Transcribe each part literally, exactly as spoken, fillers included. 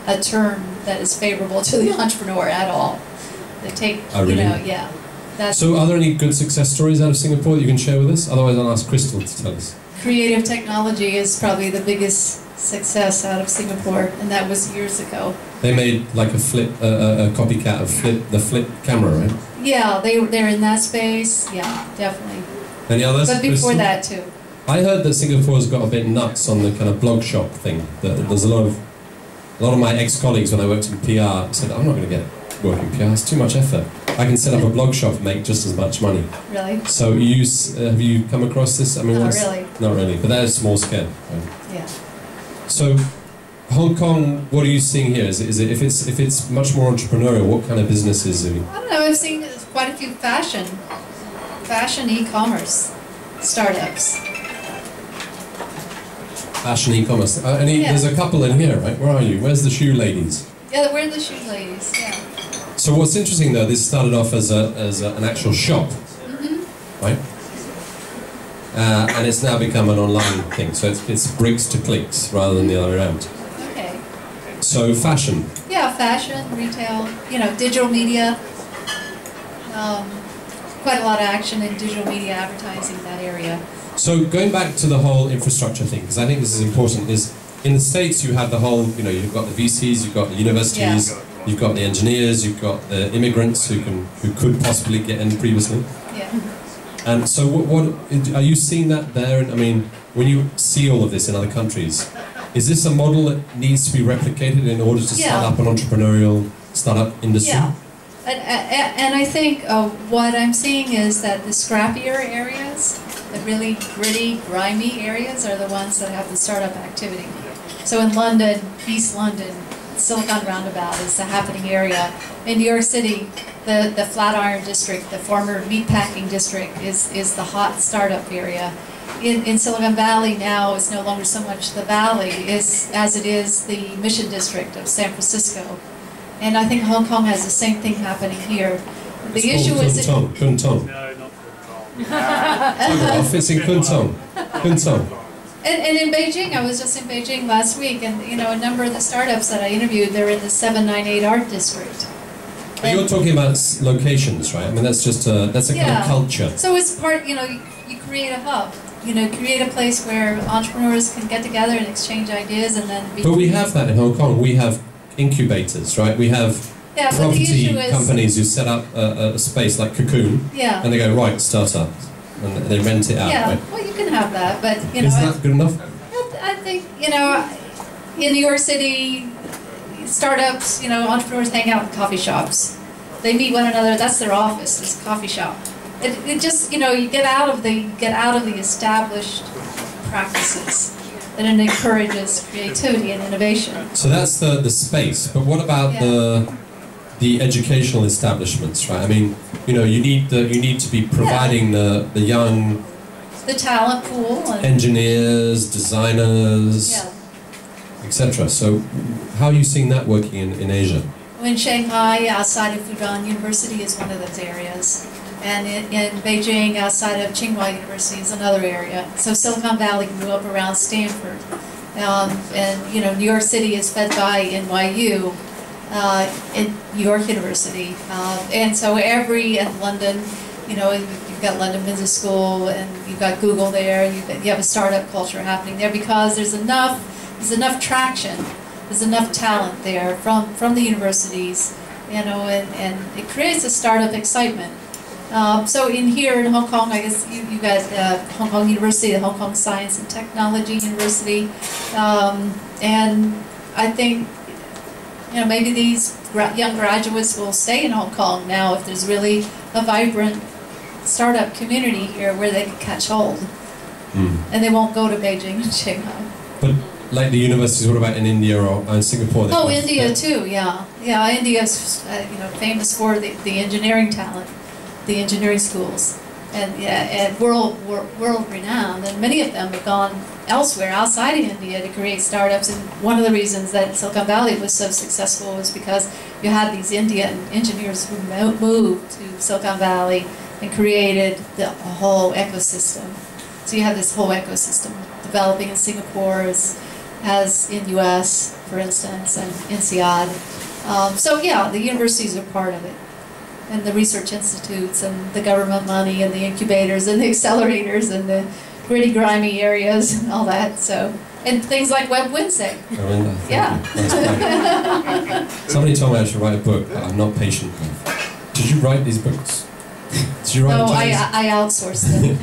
a term that is favorable to the entrepreneur at all. They take, oh, really? you know, yeah. That's so are there any good success stories out of Singapore that you can share with us? Otherwise I'll ask Crystal to tell us. Creative technology is probably the biggest success out of Singapore, and that was years ago. They made like a flip, uh, a, a copycat of flip, the flip camera, right? Yeah, they, they're in that space, yeah, definitely. Any others? But before Crystal? that too. I heard that Singapore's got a bit nuts on the kind of blog shop thing. That there's a lot of a lot of my ex-colleagues when I worked in P R said, I'm not going to get work in P R, it's too much effort. I can set up a blog shop and make just as much money. Really? So you, uh, have you come across this? I mean, Not what's, really. Not really, but that is small scale. Right? Yeah. So Hong Kong, what are you seeing here? Is it, is it if it's if it's much more entrepreneurial? What kind of businesses are you? I don't know. I've seen quite a few fashion, fashion e-commerce startups. Fashion e-commerce. Uh, any, Yeah. There's a couple in here, right? Where are you? Where's the shoe ladies? Yeah, we're the shoe ladies. Yeah. So what's interesting though, this started off as a as a, an actual shop, Mm-hmm. right? Uh, and it's now become an online thing. So it's, it's bricks to clicks rather than the other way around. Okay. So fashion. Yeah, fashion, retail, you know, digital media. Um, quite a lot of action in digital media advertising in that area. So going back to the whole infrastructure thing, because I think this is important, is in the States you have the whole, you know, you've got the V Cs, you've got the universities, Yeah. you've got the engineers, you've got the immigrants who can who could possibly get in previously. Yeah. And so what, what are you seeing that there? I mean, when you see all of this in other countries, is this a model that needs to be replicated in order to start Yeah. up an entrepreneurial startup industry? Yeah. And, and, and I think uh, what I'm seeing is that the scrappier areas, the really gritty, grimy areas are the ones that have the startup activity. So in London, East London, Silicon Roundabout is the happening area. In New York City, the, the Flatiron District, the former meatpacking district, is, is the hot startup area. In, in Silicon Valley now, it's no longer so much the valley is, as it is the Mission District of San Francisco. And I think Hong Kong has the same thing happening here. The It's issue called is... Kun Tong. Kun Tong. No, not Kun Bugger off, it's in Kun Tong. Kun Tong. And, and in Beijing, I was just in Beijing last week, and you know, a number of the startups that I interviewed, they're in the seven nine eight Art District. But you're talking about s- locations, right? I mean, that's just a, that's a kind Yeah. of culture. So it's part, you know, you, you create a hub. You know, create a place where entrepreneurs can get together and exchange ideas, and then be... But we have that in Hong Kong. We have incubators, right? We have yeah, but the property issue is, companies who set up a, a space like Cocoon, Yeah. and they go, right, start up. And they rent it out, Yeah, right? well, you can have that, but, you know... Is it's- that good enough? I think, you know, in New York City, startups, you know, entrepreneurs hang out in coffee shops. They meet one another, that's their office, this coffee shop. It, it just, you know, you get out of the, get out of the established practices, and it encourages creativity and innovation. So that's the, the space, but what about Yeah. the the educational establishments, right? I mean, you know, you need the you need to be providing the, the young The talent pool. And, engineers, designers, yeah. et cetera. So how are you seeing that working in, in Asia? In Shanghai, outside of Fudan University is one of those areas. And in, in Beijing, outside of Tsinghua University is another area. So Silicon Valley grew up around Stanford. Um, and, you know, New York City is fed by N Y U, uh, in New York University. Uh, and so every, and London, you know, you've got London Business School, and you've got Google there, you've got, you have a startup culture happening there because there's enough, there's enough traction. There's enough talent there from, from the universities, you know, and, and it creates a startup excitement. Um, so in here in Hong Kong, I guess you, you got uh, Hong Kong University, the Hong Kong Science and Technology University, um, and I think, you know, maybe these gra young graduates will stay in Hong Kong now if there's really a vibrant startup community here where they can catch hold, Mm. and they won't go to Beijing and Shanghai. But like the universities, what about in India or uh, Singapore? They Oh, have- India too, yeah. Yeah, India's uh, you know, famous for the, the engineering talent, the engineering schools, and yeah, and world, world world renowned. And many of them have gone elsewhere outside of India to create startups. And one of the reasons that Silicon Valley was so successful was because you had these Indian engineers who mo moved to Silicon Valley and created the a whole ecosystem. So you have this whole ecosystem developing in Singapore. Is, as in U S, for instance, and INSEAD. Um, so yeah, the universities are part of it, and the research institutes, and the government money, and the incubators, and the accelerators, and the gritty, grimy areas, and all that. So, and things like Web Wednesday. I mean, uh, thank Yeah. you. That's great. Somebody told me I should write a book, but I'm not patient enough. Did you write these books? Did you write No, I, Chinese? I outsourced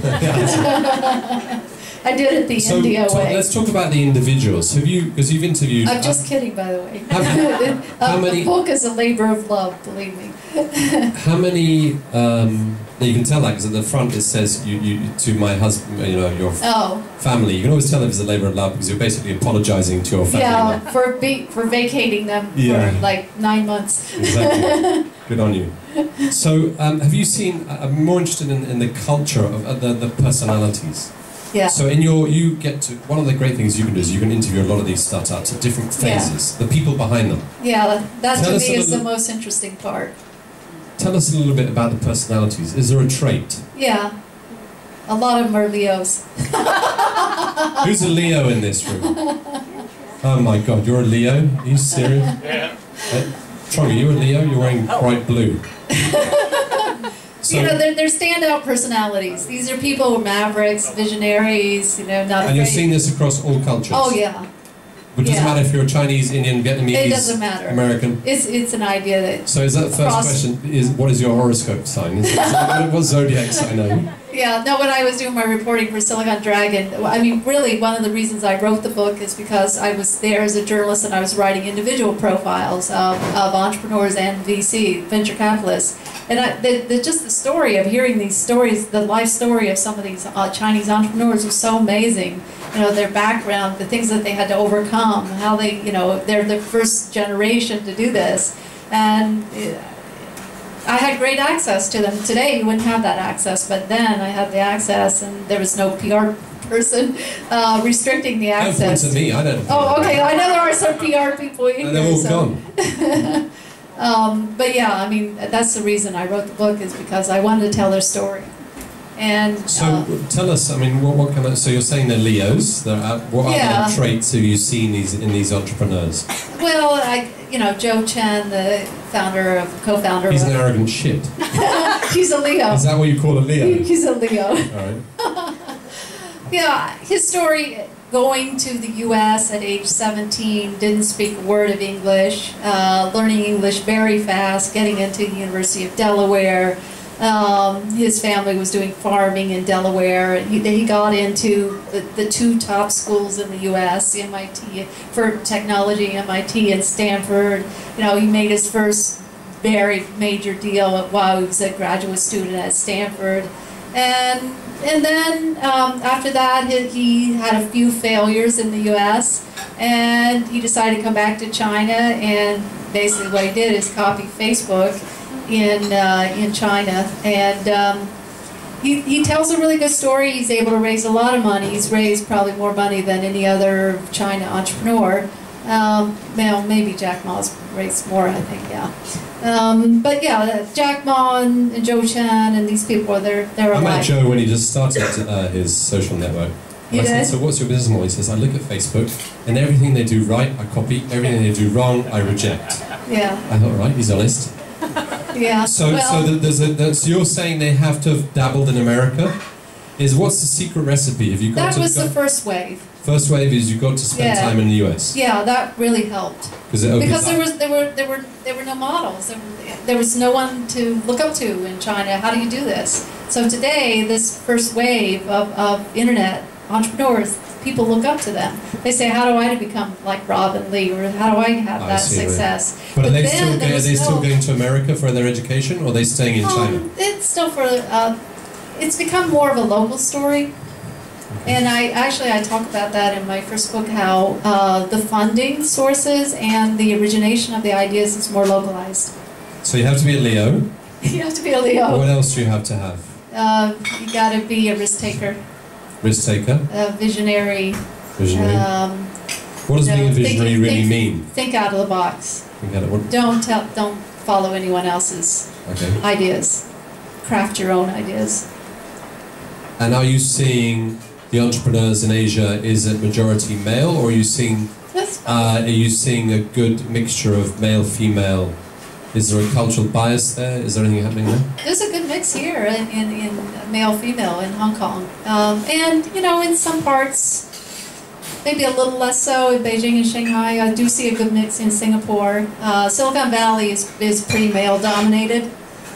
them. I did it the So, India talk- way. let's talk about the individuals. Have you, because you've interviewed... I'm just kidding, by the way. How- how Uh, many- The book is a labor of love, believe me. How many? Um, you can tell that because at the front it says you, you to my husband, you know, your Oh, family. You can always tell if it's a labour of love because you're basically apologising to your family. yeah, for be, for vacating them Yeah. for like nine months. Exactly. Good on you. So, um, have you seen? I'm more interested in, in the culture of uh, the the personalities. Yeah. So, in your, you get to one of the great things you can do is you can interview a lot of these startups at different Yeah. phases. The people behind them. Yeah, that, that Tell to us me a is the little- most interesting part. Tell us a little bit about the personalities. Is there a trait? Yeah. A lot of them are Leos. Who's a Leo in this room? Oh my God, you're a Leo? Are you serious? Yeah. Uh, Trong, are you a Leo? You're wearing bright blue. So, You know, they're, they're standout personalities. These are people who are mavericks, visionaries, you know, not and you're afraid. seeing this across all cultures. Oh, yeah. But it doesn't yeah. matter if you're Chinese, Indian, Vietnamese, It doesn't matter. American. It's, it's an idea that, So is that first Cross- question, is what is your horoscope sign? Is that, what zodiac sign are you? yeah, no, when I was doing my reporting for Silicon Dragon, I mean, really, one of the reasons I wrote the book is because I was there as a journalist and I was writing individual profiles of, of entrepreneurs and V C, venture capitalists. And I, the, the, just the story of hearing these stories, the life story of some of these uh, Chinese entrepreneurs was so amazing. You know, their background, the things that they had to overcome, how they, you know, they're the first generation to do this. And uh, I had great access to them. Today, you wouldn't have that access, but then I had the access, and there was no P R person uh, restricting the Don't point access. to me, I don't. Oh, okay. I know there are some P R people in And they're here. all so. gone. Um, but yeah, I mean, that's the reason I wrote the book, is because I wanted to tell their story. And So uh, tell us, I mean, what, what kind of, so you're saying they're Leos, they're, uh, what Yeah. other traits have you seen these, in these entrepreneurs? well, I, you know, Joe Chen, the founder of, co-founder He's of, an arrogant shit. he's a Leo. Is that what you call a Leo? He's a Leo. Alright. Yeah, his story, going to the U S at age seventeen, didn't speak a word of English, uh, learning English very fast, getting into the University of Delaware. Um, his family was doing farming in Delaware. He, he got into the, the two top schools in the U S, M I T for technology, M I T and Stanford. You know, he made his first very major deal while he was a graduate student at Stanford. And and then um, after that, he, he had a few failures in the U S and he decided to come back to China. And basically, what he did is copy Facebook in uh, in China. And um, he he tells a really good story. He's able to raise a lot of money. He's raised probably more money than any other China entrepreneur. Um, well, maybe Jack Ma's raised more, I think. Yeah. Um, but yeah, Jack Ma and, and Joe Chen and these people, they're they're I met alike. Joe when he just started uh, his social network. You I said, did? so what's your business model? He says, I look at Facebook and everything they do right, I copy. Everything they do wrong, I reject. Yeah, I thought, right, he's honest. yeah. So, well, so th- there's a, there's, so you're saying they have to have dabbled in America? Is what's the secret recipe? Have you got that to was go- the first wave. First wave is you got to spend Yeah. time in the U S. Yeah, that really helped. Because it opens Because up. there was there were there were there were no models. There, were, there was no one to look up to in China. How do you do this? So today, this first wave of, of internet entrepreneurs, people look up to them. They say, "How do I become like Robin Lee?" Or "How do I have I that see, right. success?" But are they, then still, there go- are was they still no- going to America for their education, or are they staying in China? Um, it's still for. Uh, it's become more of a local story. And I actually I talk about that in my first book, how uh, the funding sources and the origination of the ideas is more localized. So you have to be a Leo. You have to be a Leo. What else do you have to have? Uh, you got to be a risk taker, Risk taker, a visionary. visionary. Um, what does no, being a think- visionary really think- mean? think out of the box. Think out of- what- Don't tell. Don't follow anyone else's Okay. ideas. Craft your own ideas. And are you seeing the entrepreneurs in Asia, is it majority male, or are you seeing That's uh, are you seeing a good mixture of male, female? Is there a cultural bias there? Is there anything happening there? There's a good mix here in, in, in male-female in Hong Kong. Um, and, you know, in some parts, maybe a little less so in Beijing and Shanghai. I do see a good mix in Singapore. Uh, Silicon Valley is, is pretty male-dominated.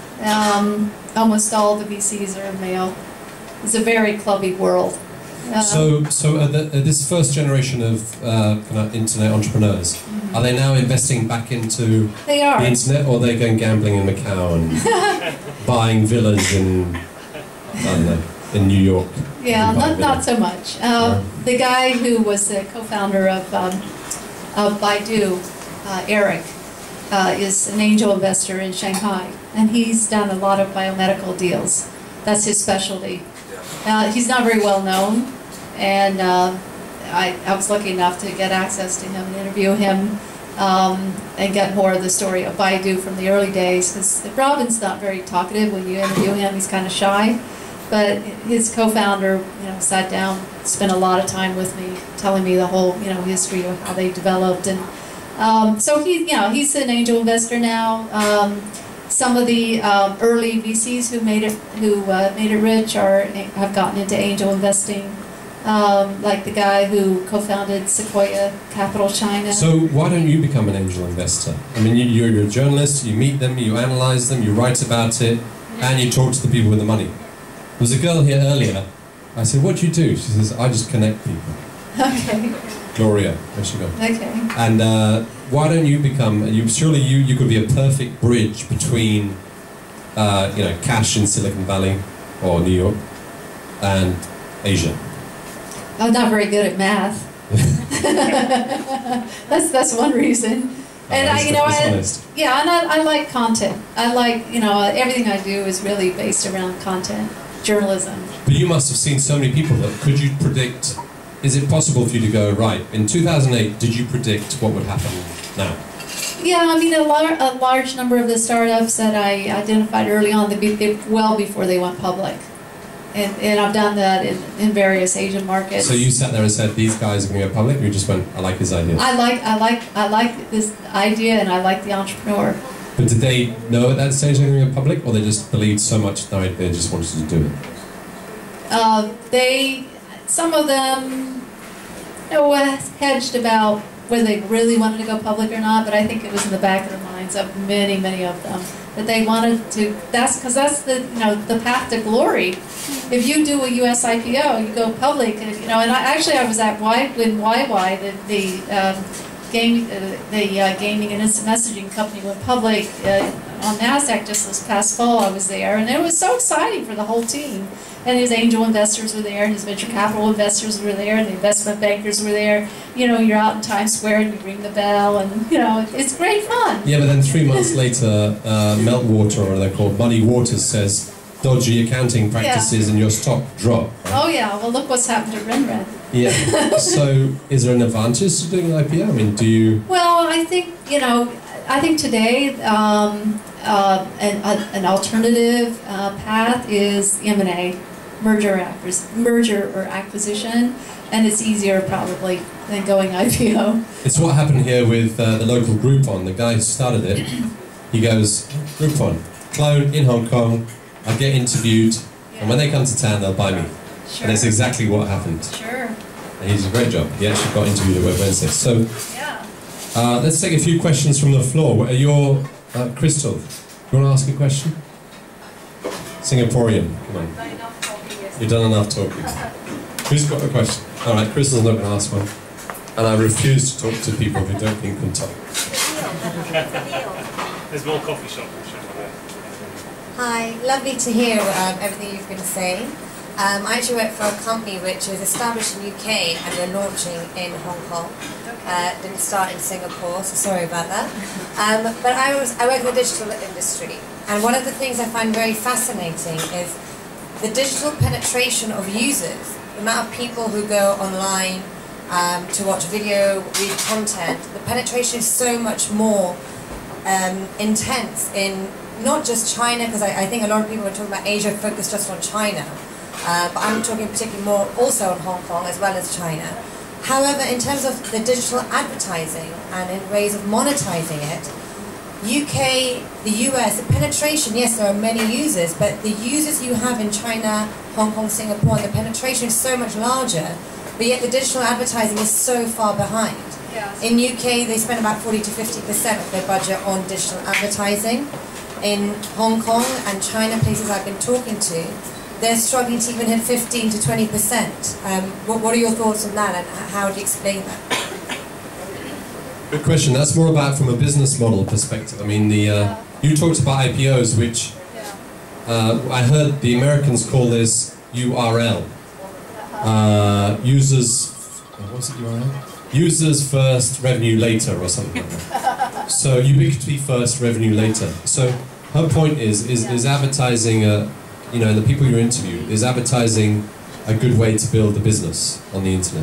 Um, almost all the V Cs are male. It's a very clubby world. Uh, So, so are the, are this first generation of uh, kind of internet entrepreneurs, mm-hmm. are they now investing back into They are. the internet, or are they going gambling in Macau and buying villas in, I don't know, in New York? Yeah, Buy a not, villa? not so much. Uh, the guy who was the co-founder of, um, of Baidu, uh, Eric, uh, is an angel investor in Shanghai, and he's done a lot of biomedical deals. That's his specialty. Uh, he's not very well known, and uh, I, I was lucky enough to get access to him and interview him um, and get more of the story of Baidu from the early days, because Robin's not very talkative when you interview him. He's kind of shy. But his co-founder, you know, sat down, spent a lot of time with me, telling me the whole, you know, history of how they developed, and um, so he, you know, he's an angel investor now. Um, some of the um, early V Cs who made it, who uh, made it rich, are have gotten into angel investing, um, like the guy who co-founded Sequoia Capital China. So why don't you become an angel investor? I mean, you, you're a journalist, you meet them, you analyze them, you write about it, and you talk to the people with the money. There was a girl here earlier. I said, "What do you do?" She says, "I just connect people." Okay. Gloria, where's she gone? Okay. And uh, why don't you become? You surely you you could be a perfect bridge between, uh, you know, cash in Silicon Valley or New York and Asia. I'm not very good at math. that's that's one reason. And Oh, I, you know, that's I, honest. yeah, and I, I like content. I like, you know, everything I do is really based around content, journalism. But you must have seen so many people that could you predict? Is it possible for you to go right in two thousand eight? Did you predict what would happen now? Yeah, I mean, a, lar a large number of the startups that I identified early on, they be, they, well before they went public. And, and I've done that in, in various Asian markets. So you sat there and said, "These guys are going to go public." Or you just went, "I like his idea." I like, I like, I like this idea, and I like the entrepreneur. But did they know at that stage they were going to go public, or they just believed so much in the idea they just wanted to do it? Uh, they, some of them, you know, hedged about whether they really wanted to go public or not, but I think it was in the back of the minds of many, many of them that they wanted to. That's because that's the, you know, the path to glory. If you do a U S I P O, you go public, and, you know. And I, actually, I was at Y when Y Y, the the um, game, uh, the uh, gaming and instant messaging company, went public uh, on NASDAQ just this past fall. I was there, and it was so exciting for the whole team. And his angel investors were there, and his venture capital investors were there, and the investment bankers were there. You know, you're out in Times Square and you ring the bell, and, you know, it's great fun. Yeah, but then three months later, uh, Meltwater, or they're called Muddy Waters, says dodgy accounting practices and your stock drop. Right? Oh yeah, well look what's happened to Renren. Yeah. So, is there an advantage to doing an I P O? I mean, do you? Well, I think, you know, I think today um, uh, an, a, an alternative uh, path is M and A, merger, acquis- merger or acquisition, and it's easier probably than going I P O. It's what happened here with uh, the local Groupon. The guy who started it, he goes, Groupon, clone in Hong Kong. I get interviewed, and when they come to town, they'll buy me. Sure. And it's exactly what happened. Sure. And he did a great job. He actually got interviewed at Web Wednesday. So, Yeah. uh, let's take a few questions from the floor. Are your uh, Crystal? You want to ask a question? Singaporean, come on. You've done enough talking. Who's got a question? All right, Crystal's not going to ask one, and I refuse to talk to people who don't think can talk. There's more coffee shop. Hi, lovely to hear um, everything you've been saying. Um, I actually work for a company which is established in the U K and we're launching in Hong Kong. Uh, didn't start in Singapore, so sorry about that. Um, but I, was, I work in the digital industry, and one of the things I find very fascinating is the digital penetration of users, the amount of people who go online um, to watch video, read content. The penetration is so much more um, intense in not just China, because I, I think a lot of people are talking about Asia focused just on China, Uh, but I'm talking particularly more also on Hong Kong as well as China. However, in terms of the digital advertising and in ways of monetizing it, U K, the U S, the penetration, yes, there are many users, but the users you have in China, Hong Kong, Singapore, and the penetration is so much larger, but yet the digital advertising is so far behind. Yes. In U K, they spend about forty to fifty percent of their budget on digital advertising. In Hong Kong and China, places I've been talking to, they're struggling to even hit fifteen to twenty percent. Um, what, what are your thoughts on that, and how do you explain that? Good question. That's more about from a business model perspective. I mean, the uh, you talked about I P Os, which uh, I heard the Americans call this U R L. Uh, users, what's it U R L? Users first, revenue later, or something like that. So ubiquity first, revenue later. So her point is, is, is advertising, a, you know, the people you interview, is advertising a good way to build a business on the internet?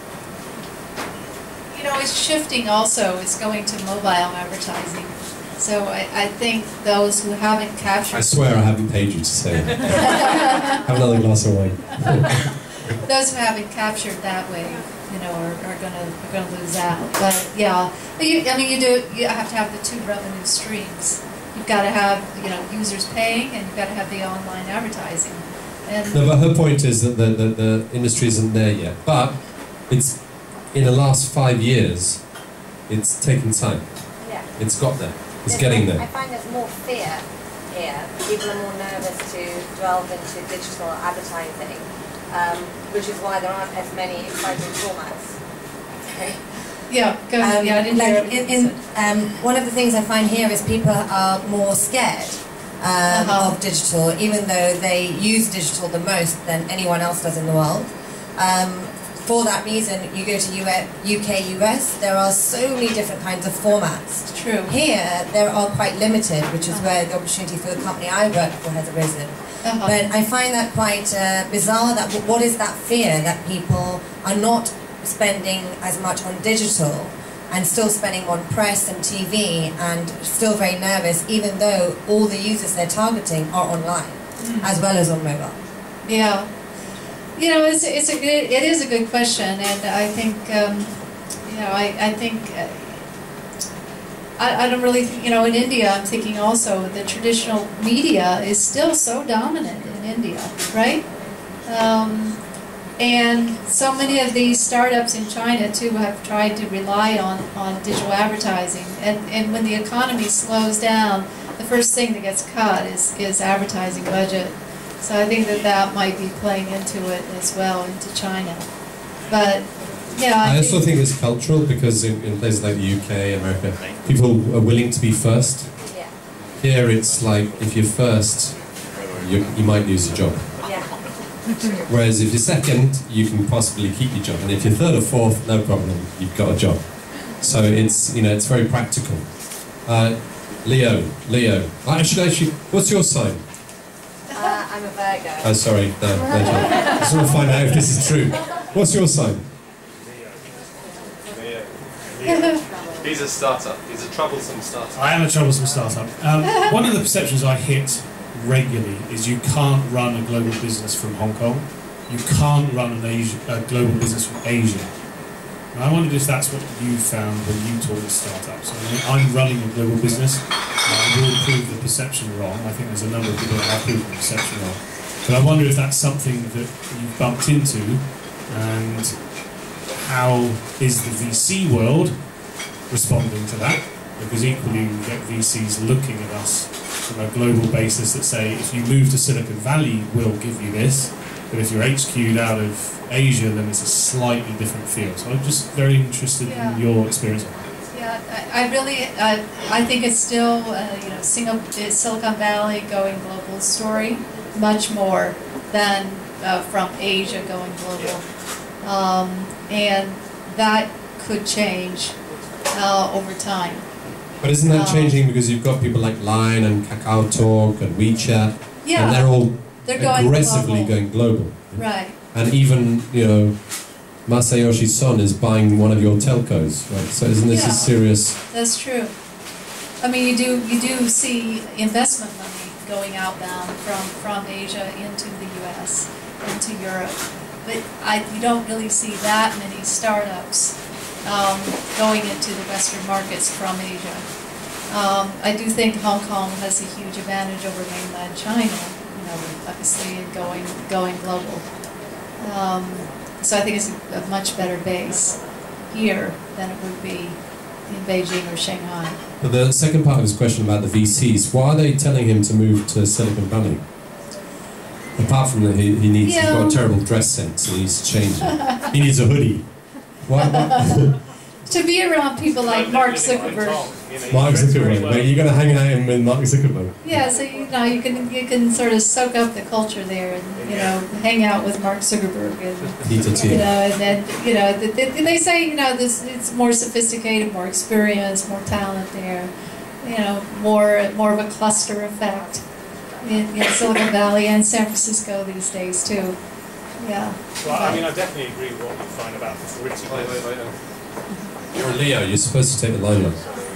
You know, it's shifting also. It's going to mobile advertising. So I, I think those who haven't captured... I swear I haven't paid you to say it. Have another glass of wine. Those who haven't captured that way, you know, are, are gonna are gonna lose out. But yeah, but you, I mean, you do you have to have the two revenue streams. You've got to have, you know, users paying, and you've got to have the online advertising. And no, but her point is that the, the, the industry isn't there yet. But it's in the last five years, it's taken time. Yeah. It's got there. It's There's getting more, there. I find there's more fear here. People are more nervous to delve into digital advertising, um, which is why there aren't as many exciting formats. Okay. yeah, go Um, yeah, I didn't hear like what in, you in, said. um, one of the things I find here is people are more scared um, Uh-huh. of digital, even though they use digital the most than anyone else does in the world. Um, for that reason, you go to U K, U S, there are so many different kinds of formats. It's true. Here, there are quite limited, which is where the opportunity for the company I work for has arisen. Uh-huh. But I find that quite uh, bizarre, that w- what is that fear that people are not spending as much on digital and still spending on press and T V and still very nervous, even though all the users they're targeting are online, Mm. as well as on mobile. Yeah, you know, it's it's a good it is a good question, and I think um, you know I I think uh, I I don't really you know in India I'm thinking also the traditional media is still so dominant in India, right? Um, and so many of these startups in China too have tried to rely on on digital advertising, and and when the economy slows down, the first thing that gets cut is is advertising budget. So I think that that might be playing into it as well, into China. But, yeah, I, I also think it's cultural, because in, in places like the U K, America, people are willing to be first. Yeah. Here it's like, if you're first, you, you might lose your job. Yeah. Whereas if you're second, you can possibly keep your job. And if you're third or fourth, no problem, you've got a job. So it's, you know, it's very practical. Uh, Leo, Leo. Actually, actually, what's your sign? Uh, I'm a Virgo. Oh, sorry, no, no job. I just want to find out if this is true. What's your sign? Leo. Leo. He's a startup. He's a troublesome startup. I am a troublesome startup. Um, one of the perceptions I hit regularly is you can't run a global business from Hong Kong. You can't run an Asia, a global business from Asia. And I wondered if that's what you found when you talk to startups. I mean, I'm running a global business. I will prove the perception wrong. I think there's a number of people that have proved the perception wrong. But I wonder if that's something that you've bumped into, and how is the V C world responding to that? Because equally we get V Cs looking at us from a global basis that say, if you move to Silicon Valley, we'll give you this. But if you're H Q'd out of Asia, then it's a slightly different feel. So I'm just very interested Yeah. in your experience on that. yeah, I, I really, uh, I think it's still, uh, you know, Singapore, Silicon Valley going global story, much more than uh, from Asia going global. Um, and that could change uh, over time. But isn't that Um, changing because you've got people like Line and Kakao Talk and WeChat, Yeah, and they're all they're going aggressively global. going global. Right. And even, you know, Masayoshi Son is buying one of your telcos, right? So isn't this Yeah. a serious... That's true. I mean, you do you do see investment money going outbound from, from Asia into the U S into Europe. But I, you don't really see that many startups um, going into the Western markets from Asia. Um, I do think Hong Kong has a huge advantage over mainland China, you know, obviously in going, going global. Um, so I think it's a, a much better base here than it would be in Beijing or Shanghai. But the second part of his question about the V Cs, why are they telling him to move to Silicon Valley? Apart from that, he, he needs, Yeah. he's got a terrible dress sense, so he needs to change it. He needs a hoodie. Why? why? To be around people like Mark Zuckerberg. Mark Zuckerberg, mate, you're going to hang out with Mark Zuckerberg. Yeah, so you know you can you can sort of soak up the culture there, and you know hang out with Mark Zuckerberg, and Peter you Thiel. know, and then you know they, they, they say you know this it's more sophisticated, more experience, more talent there, you know more more of a cluster effect in, in Silicon Valley and San Francisco these days too. Yeah. Well, I mean, I definitely agree with what you find about the gritty. Wait, wait, wait. You're a Leo, you're supposed to take the limelight.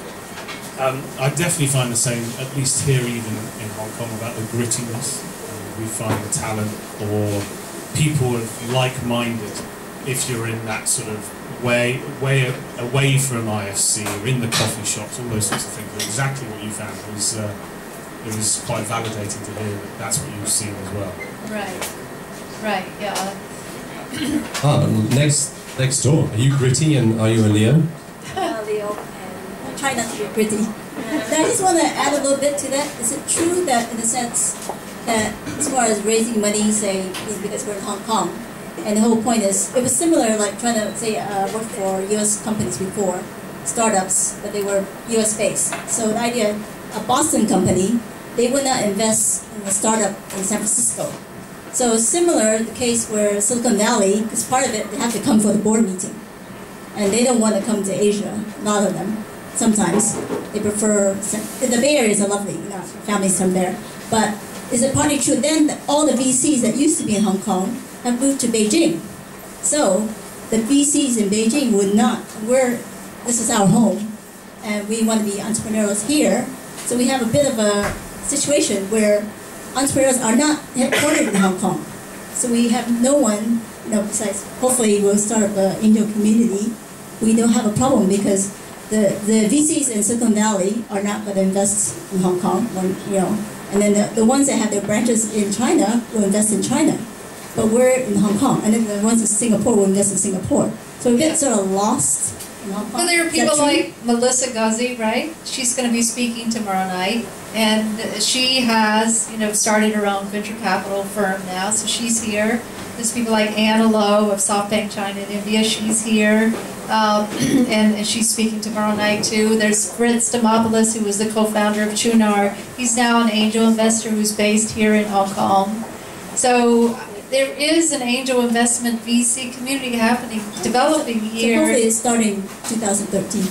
Um, I definitely find the same, at least here even in Hong Kong, about the grittiness. Um, we find the talent or people of like-minded, if you're in that sort of way, way away from I F C or in the coffee shops, all those sorts of things. But exactly what you found was, uh, it was quite validating to hear that that's what you've seen as well. Right. Right. Yeah. Ah, next, next door. Are you gritty and are you a Leo? Uh, Leo, and I try not to be pretty. But I just want to add a little bit to that. Is it true that, in the sense that, as far as raising money, say, because we're in Hong Kong, and the whole point is, it was similar, like trying to say uh, work for U S companies before, startups, but they were U S based. So the idea, a Boston company, they would not invest in a startup in San Francisco. So similar, the case where Silicon Valley, because part of it, they have to come for the board meeting. And they don't want to come to Asia, a lot of them. Sometimes they prefer, the Bay Area is a lovely, you know, families from there. But is it partly true then that all the V Cs that used to be in Hong Kong have moved to Beijing? So the V Cs in Beijing would not, we're, this is our home, and we want to be entrepreneurs here. So we have a bit of a situation where entrepreneurs are not headquartered in Hong Kong. So we have no one, you know, besides, hopefully we'll start up an angel community. We don't have a problem because the, the V Cs in Silicon Valley are not going to invest in Hong Kong, when, you know, and then the, the ones that have their branches in China will invest in China. But we're in Hong Kong, and then the ones in Singapore will invest in Singapore. So we get sort of lost in Hong Kong. Well, there are people like Melissa Guzzi, right? She's going to be speaking tomorrow night, and she has, you know, started her own venture capital firm now, so she's here. There's people like Anna Lowe of SoftBank China and India, she's here, um, and, and she's speaking tomorrow night too. There's Fritz Demopoulos, who was the co-founder of Chunar. He's now an angel investor who's based here in Hong Kong. So there is an angel investment V C community happening, developing here. So hopefully it's starting two thousand thirteen.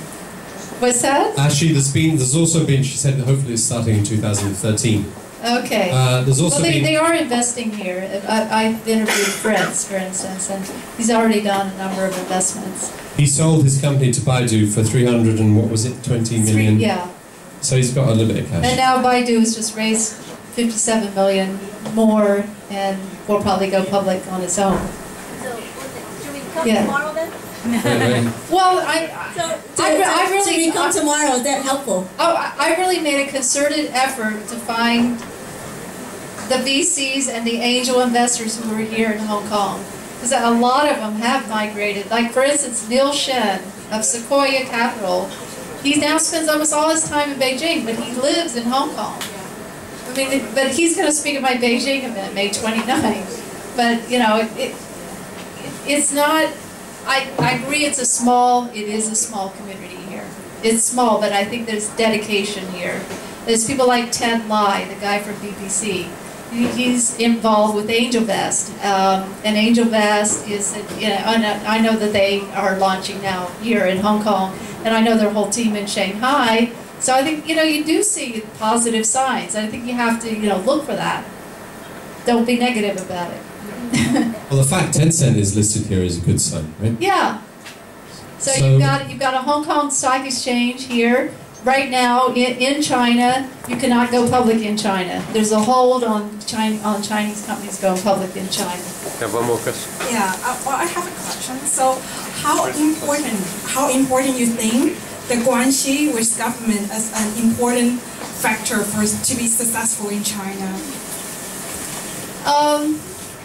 What's that? Actually, there's been, there's also been, she said that hopefully it's starting in two thousand thirteen. Okay. Uh, there's also Well, they, been... they are investing here. I, I've interviewed Fritz, for instance, and he's already done a number of investments. He sold his company to Baidu for three hundred and what was it, twenty million? Three, yeah. So he's got a little bit of cash. And now Baidu has just raised fifty-seven million more and will probably go public on its own. So, what's it, should we come Yeah. tomorrow then? Anyway, Well, I, So, I, so, I, I so really, we come I, tomorrow, is that helpful? oh, I I really made a concerted effort to find the V Cs and the angel investors who are here in Hong Kong. Because a lot of them have migrated. Like, for instance, Neil Shen of Sequoia Capital, he now spends almost all his time in Beijing, but he lives in Hong Kong. I mean, it, but he's going to speak at my Beijing event, May twenty-ninth. But, you know, it, it, it's not, I, I agree it's a small, it is a small community here. It's small, but I think there's dedication here. There's people like Ted Lai, the guy from B B C. He's involved with AngelVest, um, and AngelVest is, you know, I know that they are launching now here in Hong Kong, and I know their whole team in Shanghai. So I think, you know, you do see positive signs. I think you have to, you know, look for that. Don't be negative about it. well, the fact Tencent is listed here is a good sign, right? Yeah. So, So- you've got you've got a Hong Kong Stock Exchange here. right now in, in China, you cannot go public in China. There's a hold on China, on Chinese companies going public in China. Have one more question. Yeah, uh, well, I have a question. So, how important, how important you think the guanxi with government as an important factor for to be successful in China? Um,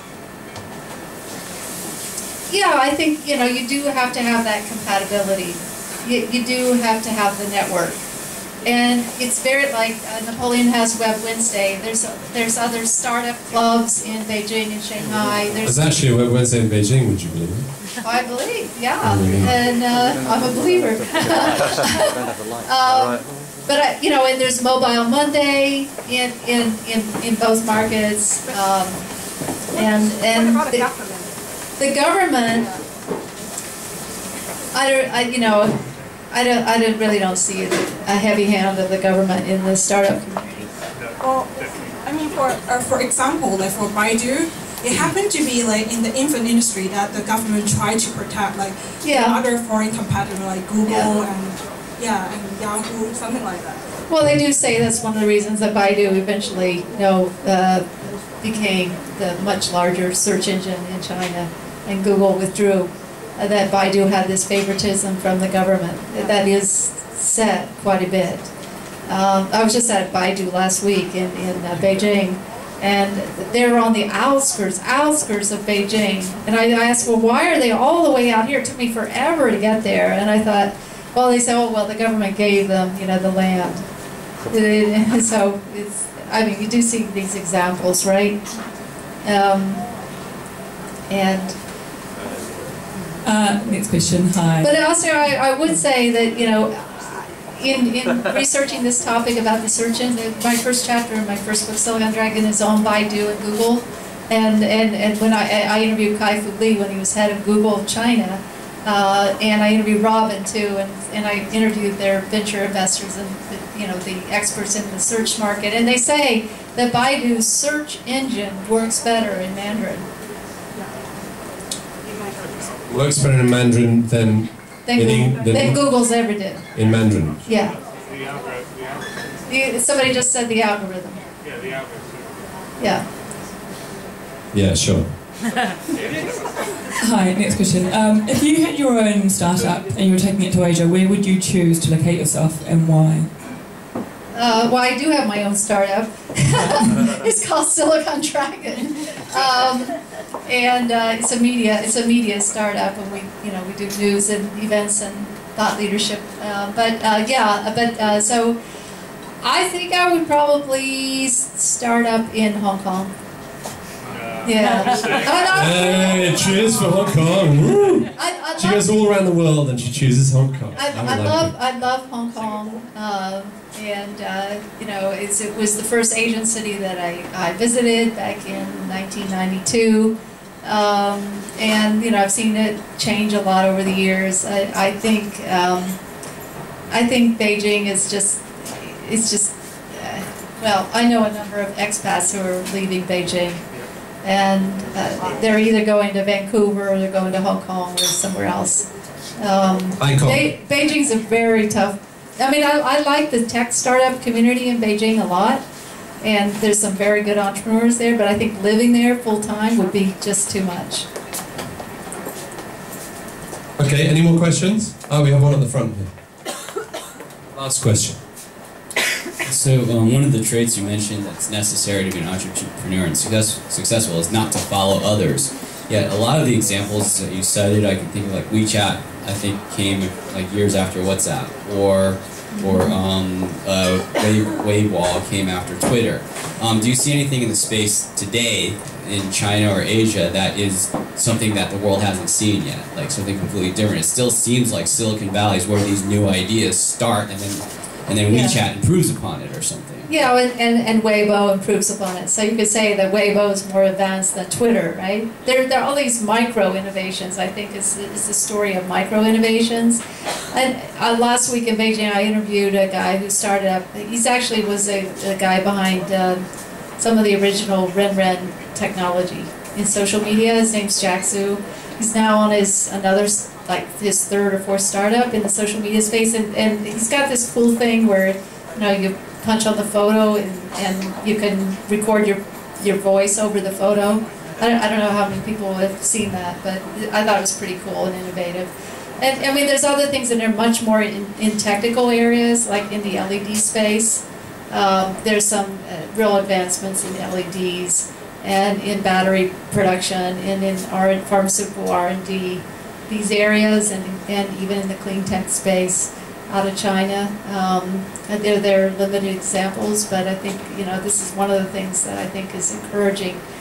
yeah, I think, you know, you do have to have that compatibility. You, you do have to have the network. And it's very like uh, Napoleon has Web Wednesday. There's there's other startup clubs in Beijing and Shanghai. There's There's actually a Web Wednesday in Beijing, would you believe it? I believe, yeah, and uh, I'm a believer. um, but I, you know, and there's Mobile Monday in in in, in both markets, um, and and What about the the, government? the government. I don't, I, you know, I don't, I don't really don't see a heavy hand of the government in the startup community. Well, I mean, for uh, for example, like for Baidu, it happened to be like in the infant industry that the government tried to protect, like Yeah. other foreign competitors like Google Yeah. and yeah and Yahoo, something like that. Well, they do say that's one of the reasons that Baidu eventually, you know, uh, became the much larger search engine in China, and Google withdrew. Uh, that Baidu had this favoritism from the government. That is said quite a bit. Um, I was just at Baidu last week in, in uh, Beijing, and they're on the outskirts, outskirts of Beijing. And I, I asked, well, why are they all the way out here? It took me forever to get there. And I thought, well, they said, oh, well, the government gave them, you know, the land. So it's, I mean, you do see these examples, right? Um, and Uh, next question, hi. But also, I, I would say that, you know, in, in researching this topic about the search engine, my first chapter in my first book, Silicon Dragon, is on Baidu and Google. And, and, and when I, I interviewed Kai-Fu Lee when he was head of Google China, uh, and I interviewed Robin too, and, and I interviewed their venture investors and, you know, the experts in the search market. And they say that Baidu's search engine works better in Mandarin. Works better in Mandarin than Than, in, Google, than than Google's ever did. in Mandarin. Yeah. The algorithm, the algorithm. You, somebody just said the algorithm. Yeah, the algorithm. Yeah. Yeah, sure. Hi, next question. Um, if you had your own startup and you were taking it to Asia, where would you choose to locate yourself and why? Uh, well, I do have my own startup. It's called Silicon Dragon, um, and uh, it's a media it's a media startup, and we you know we do news and events and thought leadership. Uh, but uh, yeah, but uh, so I think I would probably start up in Hong Kong. Yeah. Hey, cheers for Hong Kong! Woo! I, I She love- goes all around the world and she chooses Hong Kong. I, don't I like love it. I love Hong Kong, um, and uh, you know it's, it was the first Asian city that I, I visited back in nineteen ninety-two, um, and you know I've seen it change a lot over the years. I, I think um, I think Beijing is just it's just uh, well I know a number of expats who are leaving Beijing. And uh, they're either going to Vancouver or they're going to Hong Kong or somewhere else. Um, Be Beijing's a very tough. I mean, I, I like the tech startup community in Beijing a lot, and there's some very good entrepreneurs there. But I think living there full time would be just too much. Okay, any more questions? Oh, we have one at the front here. Last question. So um, one of the traits you mentioned that's necessary to be an entrepreneur and success, successful is not to follow others. Yet a lot of the examples that you cited, I can think of like WeChat, I think came like years after WhatsApp, or or um, uh, Wave, Wavewall came after Twitter. Um, do you see anything in the space today in China or Asia that is something that the world hasn't seen yet, like something completely different? It still seems like Silicon Valley is where these new ideas start, and then and then Yeah. WeChat improves upon it or something. Yeah, and, and, and Weibo improves upon it. So you could say that Weibo is more advanced than Twitter, right? There, there are all these micro innovations. I think it's, it's the story of micro innovations. And uh, last week in Beijing, I interviewed a guy who started up. He's actually was a, a guy behind um, some of the original Ren Ren technology in social media. His name's Jack Zhu. he's now on his another like his third or fourth startup in the social media space, and, and he's got this cool thing where you know you punch on the photo and, and you can record your your voice over the photo. I don't, I don't know how many people have seen that, but I thought it was pretty cool and innovative. And I mean, there's other things that are much more in, in technical areas, like in the L E D space. Um, there's some uh, real advancements in L E Ds and in battery production and in R pharmaceutical R and D. These areas and, and even in the clean tech space out of China. Um, they're, they're limited examples, but I think you know this is one of the things that I think is encouraging